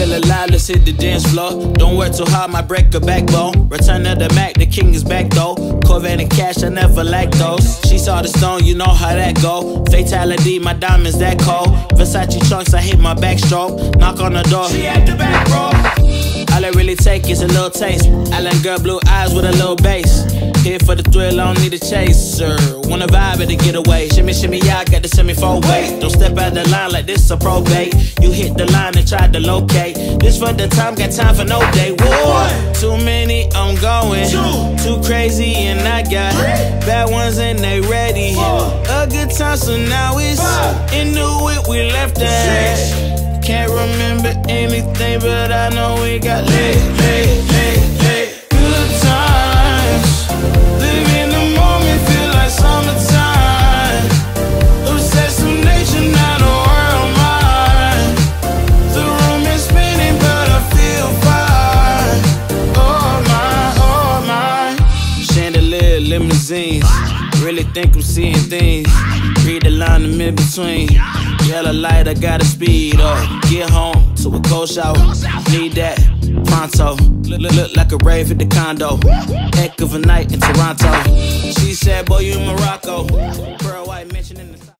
Still alive, let's hit the dance floor. Don't work too hard, might break a backbone. Return of the Mac, the king is back though. Corvette and cash, I never lack those. She saw the stone, you know how that go. Fatality, my diamonds that cold. Versace trunks, I hit my backstroke. Knock on the door, she at the back, bro. All I really take is a little taste. Island girl, blue eyes with a little bass. Here for the thrill, I don't need a chaser. Wanna vibe at a getaway. Shimmy, shimmy, yeah, I got the semi-fold weight. Don't step out the line like this a probate. You hit the line and try to locate. This for the time, got time for no day. Whoa, too many, I'm going. Too crazy and I got bad ones and they ready. A good time, so now it's into it, we left that. Can't remember anything, but I know we got lit. Good times, live in the moment, feel like summertime. Obsessed with nature, not a world mine. The room is spinning, but I feel fine. Oh my. Chandelier, limousines. Really think I'm seeing things. Read the line in mid-between. Yellow light, I gotta speed up. Get home to a cold shower. Need that pronto. Look like a rave at the condo. Heck of a night in Toronto. She said, boy, you in Morocco. Pearl white mentioning the